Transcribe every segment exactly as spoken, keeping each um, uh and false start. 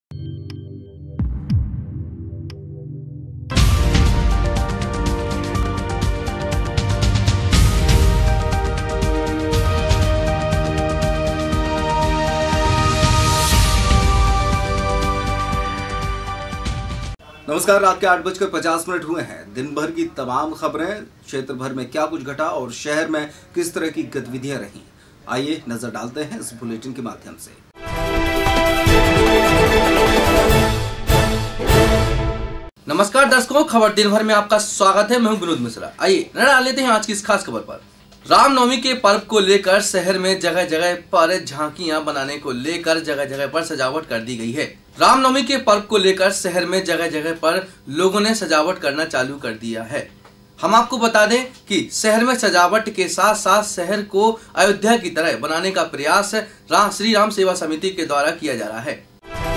नमस्कार। रात के आठ बजकर पचास मिनट हुए हैं। दिन भर की तमाम खबरें, क्षेत्र भर में क्या कुछ घटा और शहर में किस तरह की गतिविधियां रहीं, आइए नजर डालते हैं इस बुलेटिन के माध्यम से। नमस्कार दर्शकों, खबर दिन भर में आपका स्वागत है। मैं हूं विनोद मिश्रा। आइए नजर डाल लेते हैं आज की इस खास खबर पर। रामनवमी के पर्व को लेकर शहर में जगह जगह पर झांकियां बनाने को लेकर जगह जगह पर सजावट कर दी गई है। रामनवमी के पर्व को लेकर शहर में जगह जगह पर लोगों ने सजावट करना चालू कर दिया है। हम आपको बता दें कि शहर में सजावट के साथ साथ शहर को अयोध्या की तरह बनाने का प्रयास रा, श्री राम सेवा समिति के द्वारा किया जा रहा है।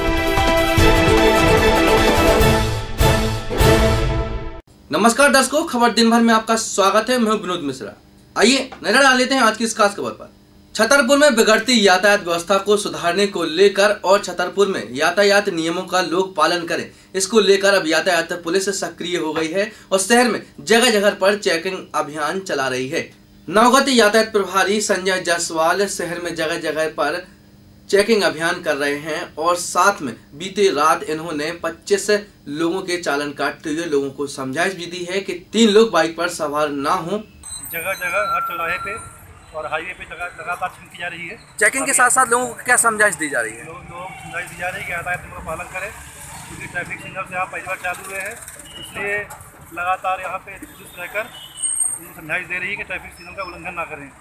नमस्कार दर्शकों, खबर दिन भर में आपका स्वागत है। मैं हूं विनोद मिश्रा। आइए नजर डाल लेते हैं आज की इस खास खबर पर। छतरपुर में बिगड़ती यातायात व्यवस्था को सुधारने को लेकर और छतरपुर में यातायात नियमों का लोग पालन करें, इसको लेकर अब यातायात पुलिस सक्रिय हो गई है और शहर में जगह जगह पर चेकिंग अभियान चला रही है। नवगत यातायात प्रभारी संजय जायसवाल शहर में जगह जगह पर चेकिंग अभियान कर रहे हैं और साथ में बीते रात इन्होंने पच्चीस लोगों के चालान काटते हुए लोगों को समझाइश भी दी है कि तीन लोग बाइक पर सवार ना हो। जगह जगह हर चौराहे पे और हाईवे पे लगातार चेकिंग की जा रही है। चेकिंग के साथ साथ लोगों को क्या समझाइश दी जा रही है? लोग लोग समझाइश दी जा रही है कि यातायात नियमों का पालन करें, क्योंकि ट्रैफिक सिग्नल से यहाँ पहली बार चालू हुए हैं, इसलिए लगातार यहाँ पे पुलिस रहकर समझाइश दे रही है कि ट्रैफिक सिग्नल का उल्लंघन ना करें।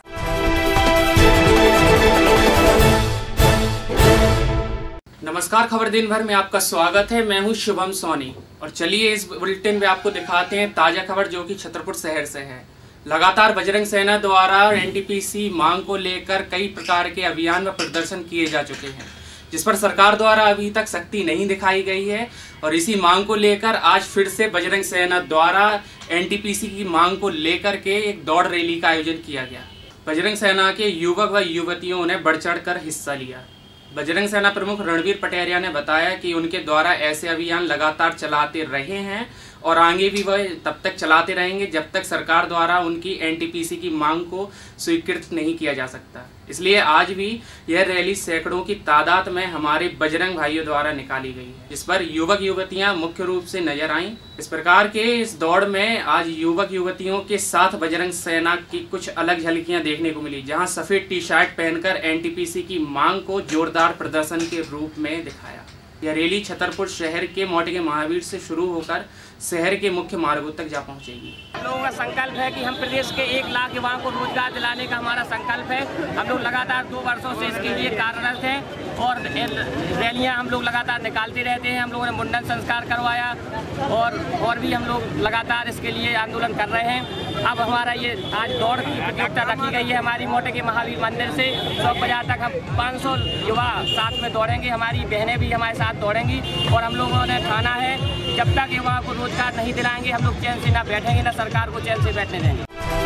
नमस्कार, खबर दिन भर में आपका स्वागत है। मैं हूं शुभम सोनी और चलिए इस बुलेटिन में आपको दिखाते हैं ताजा खबर जो कि छतरपुर शहर से है। लगातार बजरंग सेना द्वारा एनटीपीसी मांग को लेकर कई प्रकार के अभियान व प्रदर्शन किए जा चुके हैं, जिस पर सरकार द्वारा अभी तक सख्ती नहीं दिखाई गई है और इसी मांग को लेकर आज फिर से बजरंग सेना द्वारा एनटीपीसी की मांग को लेकर के एक दौड़ रैली का आयोजन किया गया। बजरंग सेना के युवक व युवतियों ने बढ़ चढ़ कर हिस्सा लिया। बजरंग सेना प्रमुख रणवीर पटेरिया ने बताया कि उनके द्वारा ऐसे अभियान लगातार चलाते रहे हैं और आगे भी वह तब तक चलाते रहेंगे जब तक सरकार द्वारा उनकी एनटीपीसी की मांग को स्वीकृत नहीं किया जा सकता। इसलिए आज भी यह रैली सैकड़ों की तादाद में हमारे बजरंग भाइयों द्वारा निकाली गई है, जिस पर युवक युवतियां मुख्य रूप से नजर आईं। इस प्रकार के इस दौड़ में आज युवक युवतियों के साथ बजरंग सेना की कुछ अलग झलकियां देखने को मिली, जहां सफेद टी शर्ट पहनकर एनटीपीसी की मांग को जोरदार प्रदर्शन के रूप में दिखाया। यह रैली छतरपुर शहर के मोटिके महावीर से शुरू होकर शहर के मुख्य मार्गों तक जा पहुंचेगी। हम लोगों का संकल्प है कि हम प्रदेश के एक लाख युवाओं को रोजगार दिलाने का हमारा संकल्प है। हम लोग लगातार दो वर्षों से इसके लिए कार्यरत हैं और रैलियां हम लोग लगातार निकालते रहते हैं। हम लोगों ने मुंडन संस्कार करवाया और और भी हम लोग लगातार इसके लिए आंदोलन कर रहे हैं। अब हमारा ये आज दौड़ की प्रतियोगिता रखी गई है हमारी मोटिके महावीर मंदिर से चौक बाजार तक। हम पाँच सौ युवा साथ में दौड़ेंगे, हमारी बहनें भी हमारे साथ दौड़ेंगी और हम लोगों ने ठाना है जब तक युवाओं को रोजगार नहीं दिलाएंगे हम लोग चैन से ना बैठेंगे, ना सरकार को चैन से बैठने देंगे।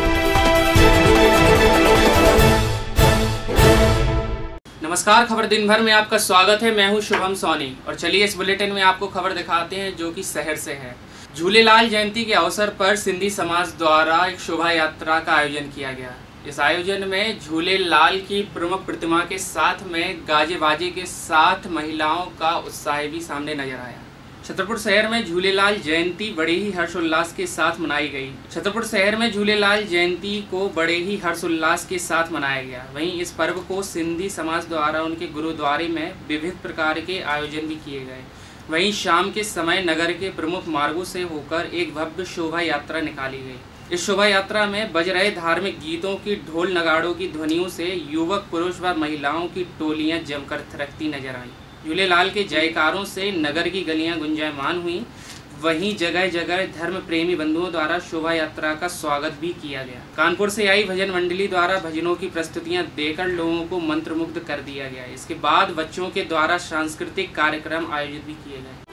नमस्कार, खबर दिन भर में आपका स्वागत है। मैं हूं शुभम सोनी और चलिए इस बुलेटिन में आपको खबर दिखाते हैं जो कि शहर से है। झूलेलाल जयंती के अवसर पर सिंधी समाज द्वारा एक शोभा यात्रा का आयोजन किया गया। इस आयोजन में झूलेलाल की प्रमुख प्रतिमा के साथ में गाजे बाजे के साथ महिलाओं का उत्साह भी सामने नजर आया। छतरपुर शहर में झूलेलाल जयंती बड़े ही हर्षोल्लास के साथ मनाई गई। छतरपुर शहर में झूलेलाल जयंती को बड़े ही हर्षोल्लास के साथ मनाया गया। वहीं इस पर्व को सिंधी समाज द्वारा उनके गुरुद्वारे में विविध प्रकार के आयोजन भी किए गए। वहीं शाम के समय नगर के प्रमुख मार्गों से होकर एक भव्य शोभा यात्रा निकाली गई। इस शोभा यात्रा में बज रहे धार्मिक गीतों की ढोल नगाड़ों की ध्वनियों से युवक पुरुष व महिलाओं की टोलियां जमकर थिरकती नजर आईं। झूलेलाल के जयकारों से नगर की गलियां गुंजायमान हुई। वहीं जगह जगह धर्म प्रेमी बंधुओं द्वारा शोभा यात्रा का स्वागत भी किया गया। कानपुर से आई भजन मंडली द्वारा भजनों की प्रस्तुतियां देकर लोगों को मंत्रमुग्ध कर दिया गया। इसके बाद बच्चों के द्वारा सांस्कृतिक कार्यक्रम आयोजित भी किए गए।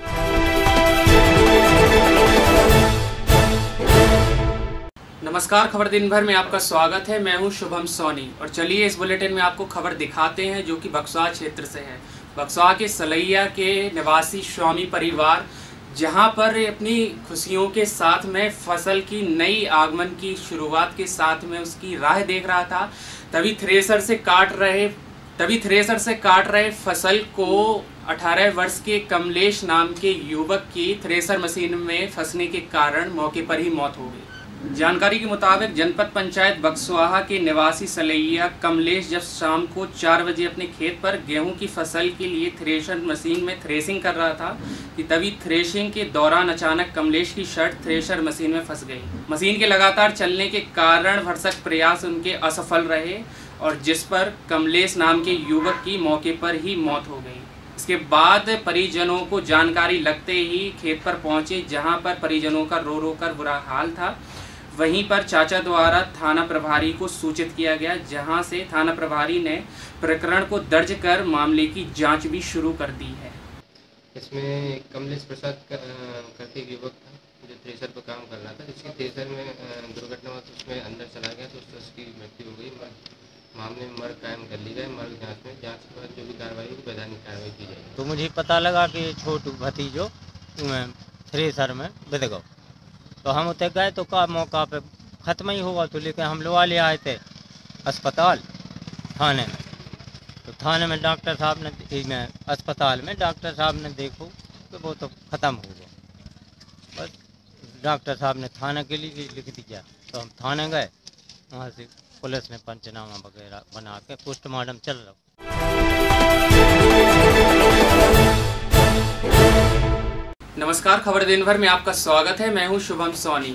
नमस्कार, खबर दिन भर में आपका स्वागत है। मैं हूं शुभम सोनी और चलिए इस बुलेटिन में आपको खबर दिखाते हैं जो कि बक्सर क्षेत्र से है। बक्सवा के सलैया के निवासी स्वामी परिवार जहां पर अपनी खुशियों के साथ में फसल की नई आगमन की शुरुआत के साथ में उसकी राह देख रहा था, तभी थ्रेसर से काट रहे तभी थ्रेसर से काट रहे फसल को अठारह वर्ष के कमलेश नाम के युवक की थ्रेसर मशीन में फंसने के कारण मौके पर ही मौत हो गई। जानकारी के मुताबिक जनपद पंचायत बक्सवाहा के निवासी सलैया कमलेश जब शाम को चार बजे अपने खेत पर गेहूं की फसल के लिए थ्रेशर मशीन में थ्रेसिंग कर रहा था कि तभी थ्रेशिंग के दौरान अचानक कमलेश की शर्ट थ्रेशर मशीन में फंस गई। मशीन के लगातार चलने के कारण भरसक प्रयास उनके असफल रहे और जिस पर कमलेश नाम के युवक की मौके पर ही मौत हो गई। इसके बाद परिजनों को जानकारी लगते ही खेत पर पहुंचे, जहां पर परिजनों का रो रो कर बुरा हाल था। वहीं पर चाचा द्वारा थाना प्रभारी को सूचित किया गया, जहां से थाना प्रभारी ने प्रकरण को दर्ज कर मामले की जांच भी शुरू कर दी है। इसमें कमलेश प्रसाद करके युवक था जो थ्रेसर पर काम कर रहा था, जिसकी थ्रेसर में दुर्घटना हुआ तो उसमें अंदर चला गया तो उसकी मृत्यु हो गई। मामले में मर्ग कायम कर ली गई। मर्ग जांच में जांच के बाद जो भी कार्रवाई होगी वैधानिक कार्रवाई की जाएगी। तो मुझे पता लगा कि छोटू भतीजो थ्रेसर में बिद गो, तो हम उतर गए तो का मौका पे ख़त्म ही होगा, तो लेकिन हम लोग ले आए थे अस्पताल थाने में। तो थाने में डॉक्टर साहब ने में अस्पताल में डॉक्टर साहब ने देखो तो वो तो ख़त्म हो गया। बस डॉक्टर साहब ने थाने के लिए लिख दिया, तो हम थाने गए, वहाँ से पुलिस ने पंचनामा वगैरह बना के पोस्टमार्टम चल रहा। नमस्कार, खबर दिन भर में आपका स्वागत है। मैं हूं शुभम सोनी।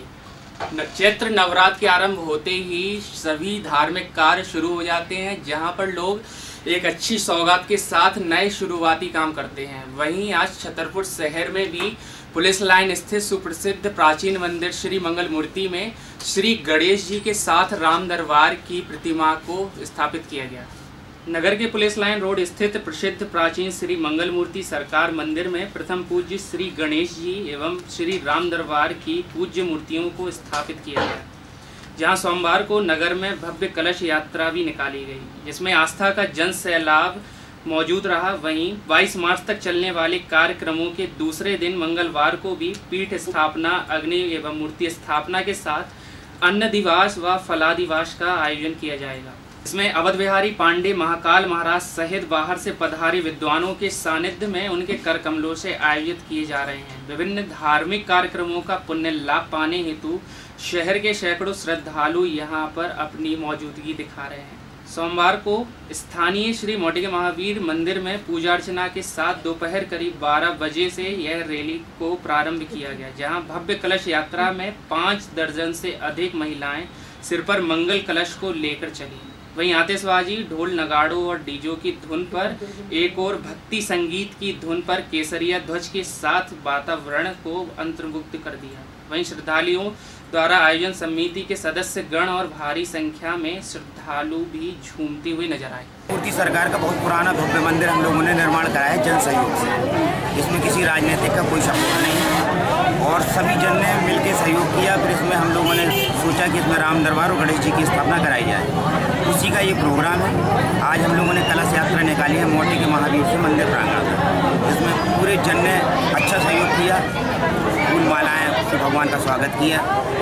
चैत्र नवरात्र के आरंभ होते ही सभी धार्मिक कार्य शुरू हो जाते हैं, जहां पर लोग एक अच्छी सौगात के साथ नए शुरुआती काम करते हैं। वहीं आज छतरपुर शहर में भी पुलिस लाइन स्थित सुप्रसिद्ध प्राचीन मंदिर श्री मंगल मूर्ति में श्री गणेश जी के साथ राम दरबार की प्रतिमा को स्थापित किया गया। नगर के पुलिस लाइन रोड स्थित प्रसिद्ध प्राचीन श्री मंगल मूर्ति सरकार मंदिर में प्रथम पूज्य श्री गणेश जी एवं श्री राम दरबार की पूज्य मूर्तियों को स्थापित किया गया, जहां सोमवार को नगर में भव्य कलश यात्रा भी निकाली गई, जिसमें आस्था का जन सैलाब मौजूद रहा। वहीं बाईस मार्च तक चलने वाले कार्यक्रमों के दूसरे दिन मंगलवार को भी पीठ स्थापना, अग्नि एवं मूर्ति स्थापना के साथ अन्न दिवस व फलादिवास का आयोजन किया जाएगा। इसमें अवध बिहारी पांडे महाकाल महाराज सहित बाहर से पधारे विद्वानों के सानिध्य में उनके कर कमलों से आयोजित किए जा रहे हैं। विभिन्न धार्मिक कार्यक्रमों का पुण्य लाभ पाने हेतु शहर के सैकड़ों श्रद्धालु यहां पर अपनी मौजूदगी दिखा रहे हैं। सोमवार को स्थानीय श्री मोटिका महावीर मंदिर में पूजा अर्चना के साथ दोपहर करीब बारह बजे से यह रैली को प्रारंभ किया गया, जहां भव्य कलश यात्रा में पाँच दर्जन से अधिक महिलाएं सिर पर मंगल कलश को लेकर चली। वहीं आतिशबाजी, ढोल नगाड़ों और डीजों की धुन पर एक और भक्ति संगीत की धुन पर केसरिया ध्वज के साथ वातावरण को अंतर्मुक्त कर दिया। वहीं श्रद्धालुओं द्वारा आयोजन समिति के सदस्य गण और भारी संख्या में श्रद्धालु भी झूमते हुए नजर आए। मूर्ति सरकार का बहुत पुराना भव्य मंदिर हम लोगों ने निर्माण कराया है जन सहयोग से। इसमें किसी राजनीतिक का कोई सपोर्ट नहीं और सभी जन ने मिलकर सहयोग किया। फिर इसमें हम लोगों ने सोचा कि इसमें राम दरबार और गणेश जी की स्थापना कराई जाए, उसी का ये प्रोग्राम है। आज हम लोगों ने कलश यात्रा निकाली है मोटी के महावीर से मंदिर प्रांगण में, जिसमें पूरे जन ने अच्छा सहयोग किया, फूल मालाएं से भगवान का स्वागत किया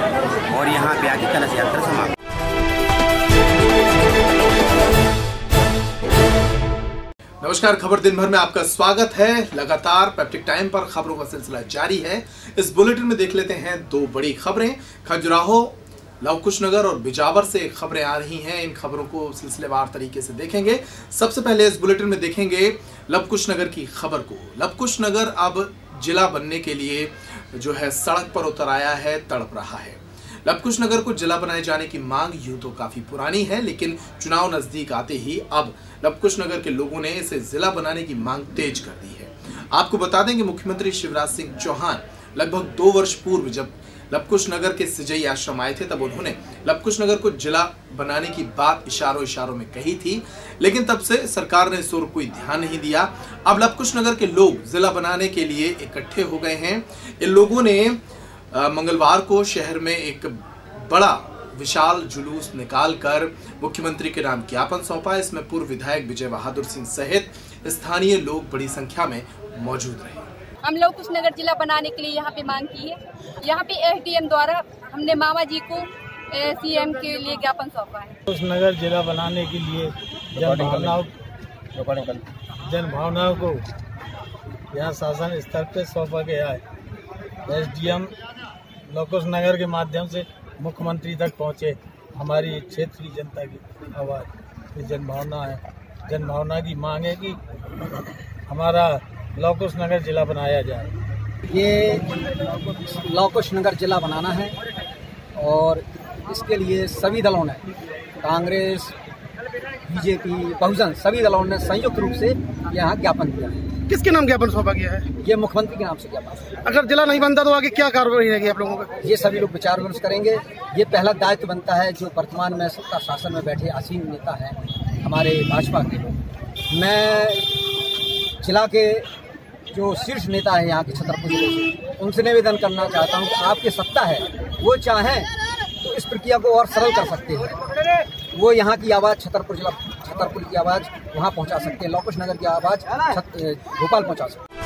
और यहाँ पे आके कलश यात्रा समाप्त। नमस्कार, खबर दिन भर में आपका स्वागत है। लगातार पैप्टिक टाइम पर खबरों का सिलसिला जारी है। इस बुलेटिन में देख लेते हैं दो बड़ी खबरें। खजुराहो, लवकुशनगर और बिजावर से खबरें आ रही हैं। इन खबरों को सिलसिलेवार तरीके से देखेंगे। सबसे पहले इस बुलेटिन में देखेंगे लवकुशनगर की खबर को। लवकुशनगर अब जिला बनने के लिए जो है सड़क पर उतर आया है, तड़प रहा है। लवकुशनगर को जिला बनाए जाने की मांग यूं तो काफी पुरानी है, लेकिन चुनाव नजदीक आते ही अब लवकुशनगर के लोगों ने इसे जिला बनाने की मांग तेज कर दी है। आपको बता दें कि मुख्यमंत्री शिवराज सिंह चौहान लगभग दो वर्ष पूर्व जब लवकुशनगर के सिजई आश्रम आए थे, तब उन्होंने लवकुशनगर को जिला बनाने की बात इशारों इशारों में कही थी, लेकिन तब से सरकार ने इस ओर कोई ध्यान नहीं दिया। अब लवकुशनगर के लोग जिला बनाने के लिए इकट्ठे हो गए हैं। इन लोगों ने मंगलवार को शहर में एक बड़ा विशाल जुलूस निकालकर मुख्यमंत्री के नाम ज्ञापन सौंपा। इसमें पूर्व विधायक विजय बहादुर सिंह सहित स्थानीय लोग बड़ी संख्या में मौजूद रहे। हम लोग कुछ नगर जिला बनाने के लिए यहाँ पे मांग की है। यहाँ पे एसडीएम द्वारा हमने मामा जी को सीएम के लिए ज्ञापन सौंपा है। उस नगर जिला बनाने के लिए जन भावनाओं जन भावनाओं को यहाँ शासन स्तर पे सौंपा गया है। एसडीएम लौकुश नगर के माध्यम से मुख्यमंत्री तक पहुँचे। हमारी क्षेत्रीय जनता की आवाज़ ये जन भावना है। जन भावना की मांग है कि हमारा लौकुश नगर जिला बनाया जाए। ये लौकुश नगर जिला बनाना है और इसके लिए सभी दलों ने, कांग्रेस, बीजेपी, बहुजन, सभी दलों ने संयुक्त रूप से यहाँ ज्ञापन दिया है। किसके नाम ज्ञापन सौंपा गया है? ये मुख्यमंत्री के नाम से ज्ञापन। अगर जिला नहीं बनता तो आगे क्या कार्रवाई रहेगी आप लोगों का? ये सभी लोग विचार विमर्श करेंगे। ये पहला दायित्व बनता है जो वर्तमान में सत्ता शासन में बैठे आसीन नेता हैं हमारे भाजपा के। मैं जिला के जो शीर्ष नेता है यहाँ के छतरपुर जिले से, उनसे निवेदन करना चाहता हूँ कि आपकी सत्ता है, वो चाहें तो इस प्रक्रिया को और सरल कर सकते हैं। वो यहाँ की आवाज़ छतरपुर जिला छतरपुर की आवाज़ वहाँ पहुँचा सकते हैं, लौकुश नगर की आवाज़ भोपाल पहुँचा सकते हैं।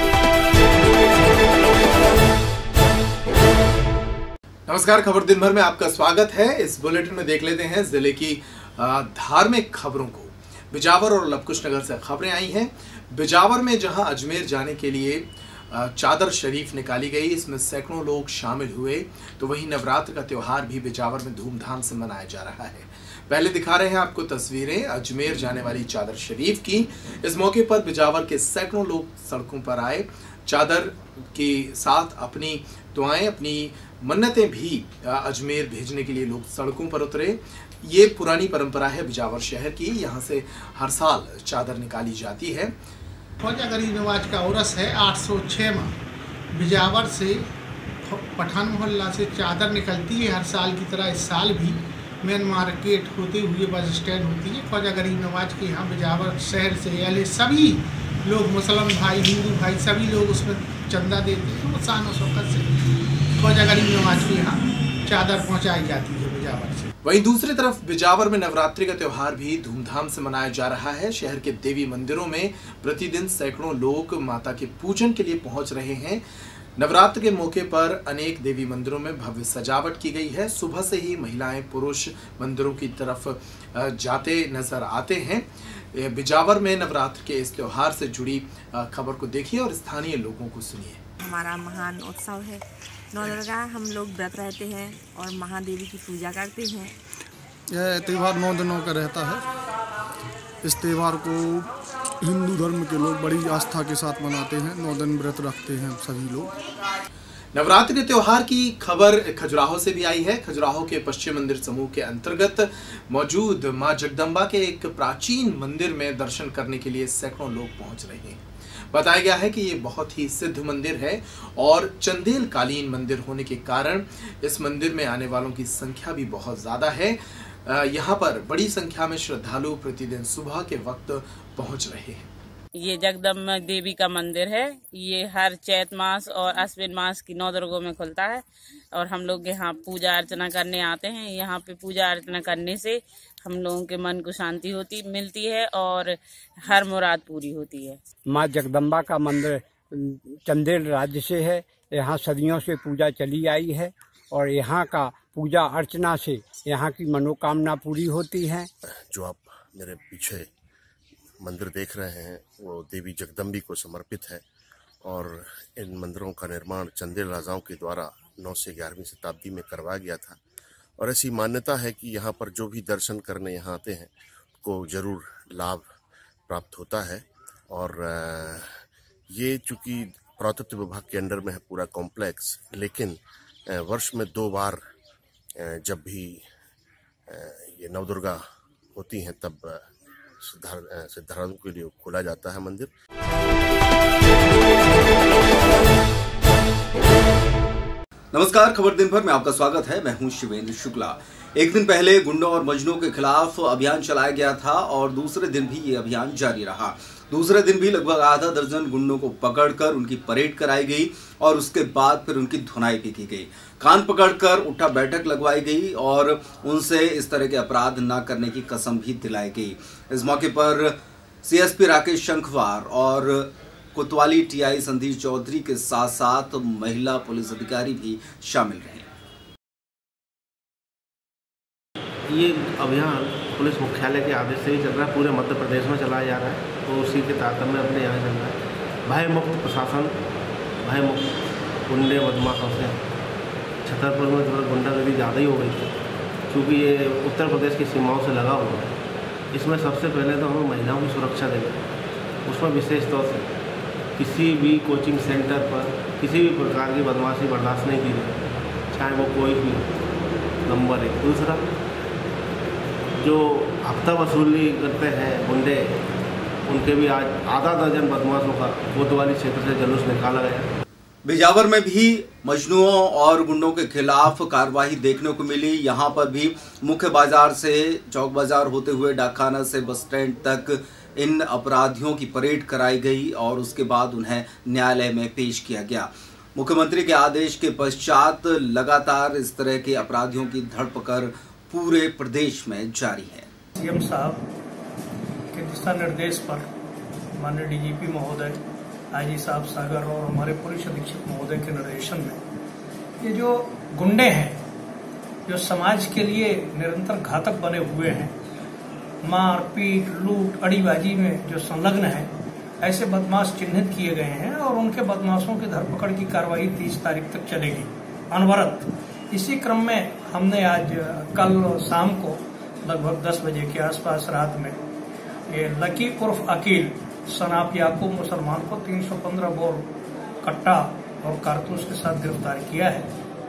नमस्कार, खबर दिन भर में आपका स्वागत है। इस बुलेटिन में देख लेते हैं जिले की धार्मिक खबरों को। बिजावर और लवकुश नगर से खबरें आई हैं। बिजावर में जहां अजमेर जाने के लिए चादर शरीफ निकाली गई, इसमें सैकड़ों लोग शामिल हुए, तो वहीं नवरात्र का त्योहार भी बिजावर में धूमधाम से मनाया जा रहा है। पहले दिखा रहे हैं आपको तस्वीरें अजमेर जाने वाली चादर शरीफ की। इस मौके पर बिजावर के सैकड़ों लोग सड़कों पर आए, चादर के साथ अपनी दुआएं, अपनी मन्नतें भी अजमेर भेजने के लिए लोग सड़कों पर उतरे। ये पुरानी परंपरा है बिजावर शहर की, यहाँ से हर साल चादर निकाली जाती है। ख्वाजा गरीब नवाज का उर्स है आठ सौ छः में। बिजावर से पठान मोहल्ला से चादर निकलती है हर साल की तरह। इस साल भी मेन मार्केट होते हुए बस स्टैंड होती है। ख्वाजा गरीब नवाज के यहाँ बिजावर शहर से अहले सभी लोग, मुसलमान भाई, हिंदू भाई, सभी लोग उसमें चंदा देते हैं। वो शान और शौकत से ख्वाजा गरीब नवाज के यहाँ चादर पहुँचाई जाती है बिजावर से। वहीं दूसरी तरफ बिजावर में नवरात्रि का त्योहार भी धूमधाम से मनाया जा रहा है। शहर के देवी मंदिरों में प्रतिदिन सैकड़ों लोग माता के पूजन के लिए पहुंच रहे हैं। नवरात्र के मौके पर अनेक देवी मंदिरों में भव्य सजावट की गई है। सुबह से ही महिलाएं पुरुष मंदिरों की तरफ जाते नजर आते हैं। बिजावर में नवरात्र के इस त्योहार से जुड़ी खबर को देखिए और स्थानीय लोगों को सुनिए। हमारा महान उत्सव है नौ दुर्गा। हम लोग व्रत रहते हैं और महादेवी की पूजा करते हैं। यह त्यौहार नौ दिनों का रहता है। इस त्यौहार को हिंदू धर्म के लोग बड़ी आस्था के साथ मनाते हैं। नौ दिन व्रत रखते हैं सभी लोग। नवरात्रि त्योहार की खबर खजुराहो से भी आई है। खजुराहो के पश्चिम मंदिर समूह के अंतर्गत मौजूद मां जगदम्बा के एक प्राचीन मंदिर में दर्शन करने के लिए सैकड़ों लोग पहुंच रहे हैं। बताया गया है कि ये बहुत ही सिद्ध मंदिर है और चंदेल कालीन मंदिर होने के कारण इस मंदिर में आने वालों की संख्या भी बहुत ज्यादा है। यहाँ पर बड़ी संख्या में श्रद्धालु प्रतिदिन सुबह के वक्त पहुँच रहे हैं। ये जगदम्बा देवी का मंदिर है। ये हर चैत मास और अश्विन मास की नौ दुर्गों में खुलता है और हम लोग यहाँ पूजा अर्चना करने आते हैं। यहाँ पे पूजा अर्चना करने से हम लोगों के मन को शांति होती मिलती है और हर मुराद पूरी होती है। माँ जगदम्बा का मंदिर चंदेल राज्य से है। यहाँ सदियों से पूजा चली आई है और यहाँ का पूजा अर्चना से यहाँ की मनोकामना पूरी होती है। जो आप मेरे पीछे मंदिर देख रहे हैं वो देवी जगदम्बी को समर्पित है और इन मंदिरों का निर्माण चंदेल राजाओं के द्वारा नौ से ग्यारहवीं शताब्दी में करवाया गया था और ऐसी मान्यता है कि यहाँ पर जो भी दर्शन करने यहाँ आते हैं को जरूर लाभ प्राप्त होता है। और ये चूँकि पुरातत्व विभाग के अंडर में है पूरा कॉम्प्लेक्स, लेकिन वर्ष में दो बार जब भी ये नवदुर्गा होती हैं तब श्रद्धालुओं के लिए खोला जाता है मंदिर। नमस्कार, खबर दिन भर में आपका स्वागत है। मैं हूं शिवेंद्र शुक्ला। एक दिन पहले गुंडों और मजनूं के खिलाफ अभियान चलाया गया था और दूसरे दिन भी ये अभियान जारी रहा। दूसरे दिन भी लगभग आधा दर्जन गुंडों को पकड़कर उनकी परेड कराई गई और उसके बाद फिर उनकी धुनाई भी की गई। कान पकड़कर उठा बैठक लगवाई गई और उनसे इस तरह के अपराध न करने की कसम भी दिलाई गई। इस मौके पर सीएसपी राकेश शंखवार और कोतवाली टीआई संदीप चौधरी के साथ साथ महिला पुलिस अधिकारी भी शामिल रहे। ये अभियान पुलिस मुख्यालय के आदेश से ही चल रहा है, पूरे मध्य प्रदेश में चलाया जा रहा है और उसी के तारतम्य में अपने यहाँ चल रहा है। भय मुक्त प्रशासन, भय मुक्त गुंडे बदमाशों से। छतरपुर में थोड़ा गुंडागर्दी ज़्यादा ही हो गई थी क्योंकि ये उत्तर प्रदेश की सीमाओं से लगा हुआ है। इसमें सबसे पहले तो हमें महिलाओं की सुरक्षा देंगे, उसमें विशेष तौर से किसी भी कोचिंग सेंटर पर किसी भी प्रकार की बदमाशी बर्दाश्त नहीं की जाए, चाहे वो कोई भी नंबर एक। दूसरा, जो हफ्ता वसूली करते हैं गुंडे, उनके भी आज आधा दर्जन बदमाशों का कोतवाली क्षेत्र से जुलूस निकाला गया। बिजावर में भी मजनुओं और गुंडों के खिलाफ कार्रवाई देखने को मिली। यहाँ पर भी मुख्य बाजार से चौक बाजार होते हुए डाकखाना से बस स्टैंड तक इन अपराधियों की परेड कराई गई और उसके बाद उन्हें न्यायालय में पेश किया गया। मुख्यमंत्री के आदेश के पश्चात लगातार इस तरह के अपराधियों की धरपकड़ पूरे प्रदेश में जारी है। सीएम साहब के दिशा निर्देश पर माननीय डीजीपी महोदय, आईजी साहब सागर और हमारे पुलिस अधीक्षक महोदय के निर्देशन में ये जो गुंडे हैं, जो समाज के लिए निरंतर घातक बने हुए हैं, मार पीट लूट अड़ीबाजी में जो संलग्न है, ऐसे बदमाश चिन्हित किए गए हैं और उनके बदमाशों की धरपकड़ की कार्रवाई तीस तारीख तक चलेगी अनवरत। इसी क्रम में हमने आज कल शाम को लगभग दस बजे के आसपास रात में ये लकी उर्फ अकील सनाप याकूब मुसलमान को तीन सौ पंद्रह बोर कट्टा और कारतूस के साथ गिरफ्तार किया है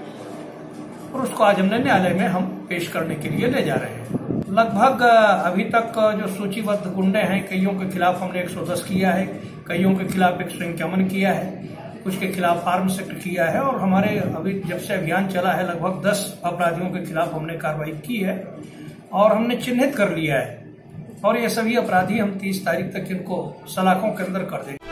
और उसको आज हमने न्यायालय में हम पेश करने के लिए ले जा रहे हैं। लगभग अभी तक जो सूचीबद्ध गुंडे हैं, कईयों के खिलाफ हमने एक सौ दस किया है, कईयों के खिलाफ एक सौ इक्यावन किया है, कुछ के खिलाफ आर्म्स एक्ट किया है और हमारे अभी जब से अभियान चला है लगभग दस अपराधियों के खिलाफ हमने कार्रवाई की है और हमने चिन्हित कर लिया है और ये सभी अपराधी हम तीस तारीख तक इनको सलाखों के अंदर कर देंगे।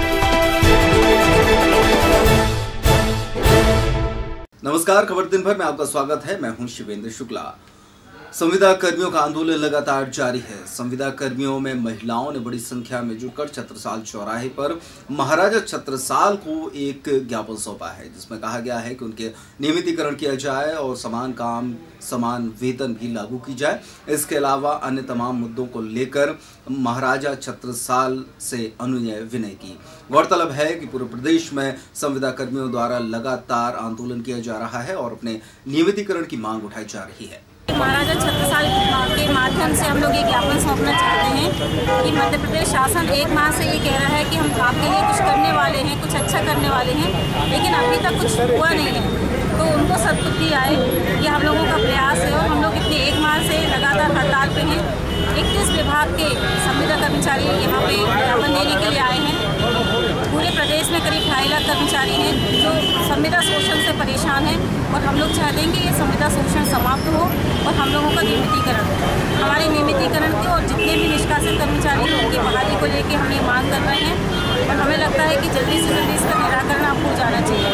नमस्कार, खबर दिन भर में आपका स्वागत है। मैं हूं शिवेंद्र शुक्ला। संविदा कर्मियों का आंदोलन लगातार जारी है। संविदा कर्मियों में महिलाओं ने बड़ी संख्या में जुटकर छत्रसाल चौराहे पर महाराजा छत्रसाल को एक ज्ञापन सौंपा है, जिसमें कहा गया है कि उनके नियमितीकरण किया जाए और समान काम समान वेतन भी लागू की जाए। इसके अलावा अन्य तमाम मुद्दों को लेकर महाराजा छत्रसाल से अनुनय विनय की। गौरतलब है कि पूरे प्रदेश में संविदा कर्मियों द्वारा लगातार आंदोलन किया जा रहा है और अपने नियमितीकरण की मांग उठाई जा रही है। महाराजा छत्रसाल के माध्यम से हम लोग ये ज्ञापन सौंपना चाहते हैं कि मध्य प्रदेश शासन एक माह से ये कह रहा है कि हम आपके लिए कुछ करने वाले हैं, कुछ अच्छा करने वाले हैं, लेकिन अभी तक कुछ हुआ नहीं है। तो उनको सद्बुद्धि आए, ये हम लोगों का प्रयास है और हम लोग इतने एक माह से लगातार हड़ताल पे हैं। इक्कीस विभाग के संविदा कर्मचारी यहाँ पे ज्ञापन देने के लिए आए हैं। पूरे प्रदेश में करीब ढाई लाख कर्मचारी हैं जो संविदा शोषण से परेशान हैं और हम लोग चाहते हैं कि ये संविदा शोषण समाप्त हो और हम लोगों का नियमितीकरण हमारे नियमितीकरण के और जितने भी निष्कासित कर्मचारी हैं उनकी बहाली को लेकर हम ये मांग कर रहे हैं और हमें लगता है कि जल्दी से जल्दी इसका निराकरण आपको हो जाना चाहिए।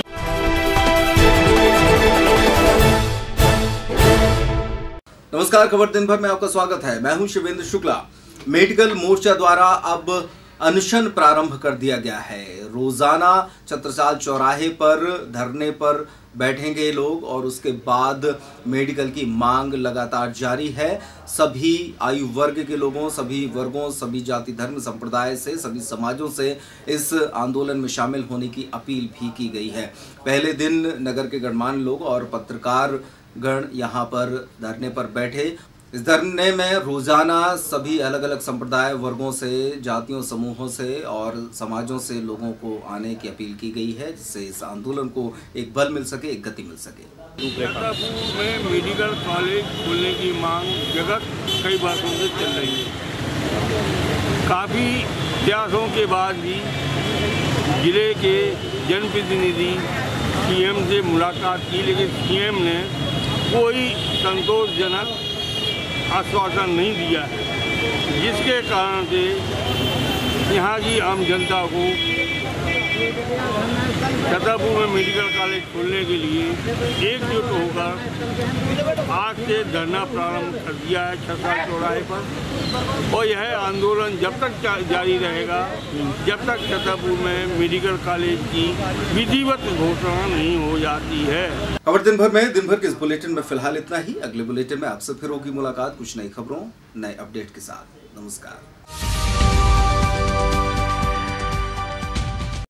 नमस्कार, खबर दिन भर में आपका स्वागत है। मैं हूं शिवेंद्र शुक्ला। मेडिकल मोर्चा द्वारा अब अनशन प्रारंभ कर दिया गया है। रोजाना छत्रसाल चौराहे पर धरने पर बैठेंगे लोग और उसके बाद मेडिकल की मांग लगातार जारी है। सभी आयु वर्ग के लोगों, सभी वर्गों, सभी जाति धर्म संप्रदाय से, सभी समाजों से इस आंदोलन में शामिल होने की अपील भी की गई है। पहले दिन नगर के गणमान्य लोग और पत्रकार गण यहाँ पर धरने पर बैठे। इस धरने में रोजाना सभी अलग अलग संप्रदाय वर्गों से, जातियों समूहों से और समाजों से लोगों को आने की अपील की गई है, जिससे इस आंदोलन को एक बल मिल सके, एक गति मिल सके। छतरपुर में मेडिकल कॉलेज खोलने की मांग जगत कई वर्षों से चल रही है। काफ़ी प्रयासों के बाद भी जिले के जनप्रतिनिधि सीएम से मुलाकात की, लेकिन सीएम ने कोई संतोषजनक आश्वासन नहीं दिया है, जिसके कारण से यहाँ की आम जनता को छतरपुर में मेडिकल कॉलेज खोलने के लिए एकजुट होकर आज से धरना प्रारंभ कर दिया है छतरपुर चौराहे पर, और यह आंदोलन जब तक जारी रहेगा जब तक छतरपुर में मेडिकल कॉलेज की विधिवत घोषणा नहीं हो जाती है। खबर दिन भर में दिन भर के इस बुलेटिन में फिलहाल इतना ही। अगले बुलेटिन में आपसे फिर होगी मुलाकात कुछ नई खबरों नए अपडेट के साथ। नमस्कार।